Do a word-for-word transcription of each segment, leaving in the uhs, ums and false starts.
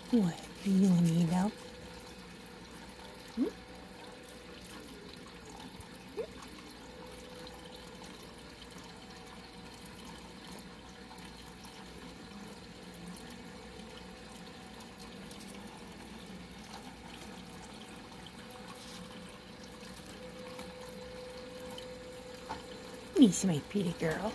What are you doing, Nino? Hmm? Misa, my pretty girl.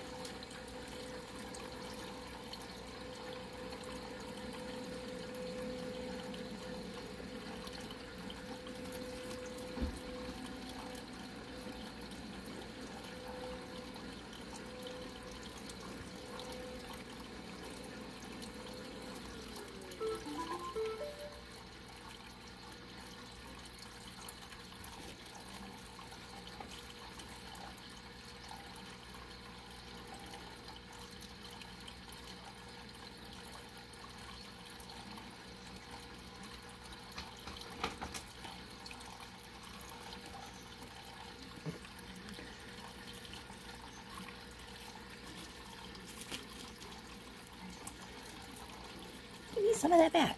Give me some of that back.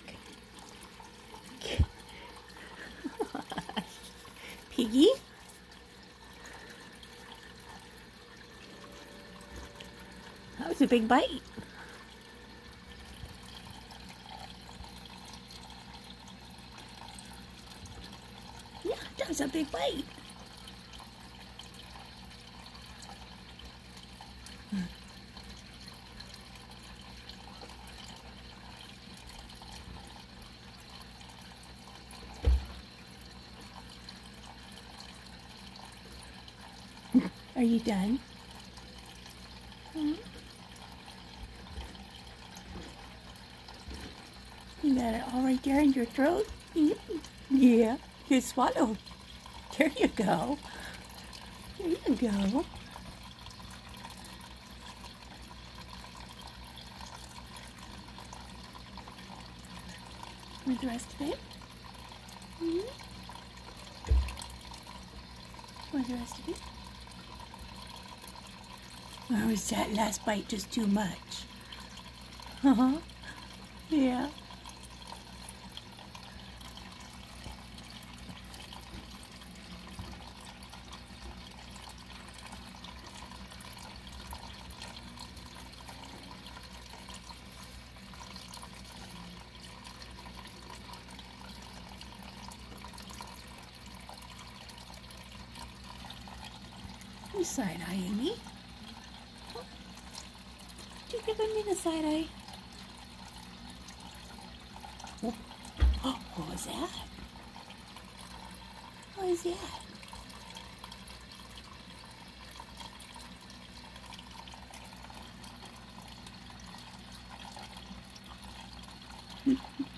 Piggy? That was a big bite. Yeah, that was a big bite. Are you done? Hmm? You got it all right there in your throat? Yeah, you swallowed. There you go. There you go. Want the rest of it? Hmm? Want the rest of it? Or was that last bite just too much? Uh-huh. Yeah. You side-eyeing me? Did you give me the side-eye? Oh. Oh, what was that? What was that?